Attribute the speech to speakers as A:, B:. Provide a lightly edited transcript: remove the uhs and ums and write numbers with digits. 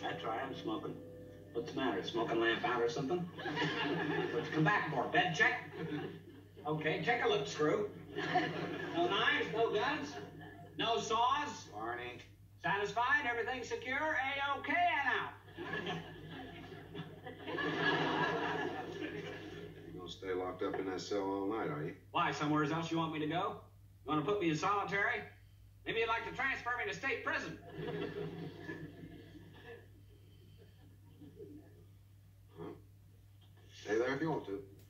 A: That's right, I'm smoking. What's the matter? Smoking lamp out or something? What's come back for? Bed check? Okay, take a look, Screw. No knives, no guns, no saws.
B: Barney.
A: Satisfied? Everything secure? A-OK and out.
B: You're gonna stay locked up in that cell all night, are you?
A: Why, somewhere else you want me to go? You want to put me in solitary? Maybe you'd like to transfer me to state prison.
B: Huh? Stay there if you want to.